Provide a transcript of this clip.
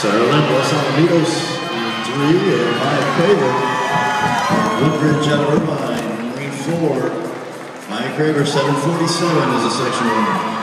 Sarah Lynn, Los Alamitos in 3, and Maya Craver. Woodbridge out of Irvine, lane 4. Maya Craver, 7:47 is a section winner.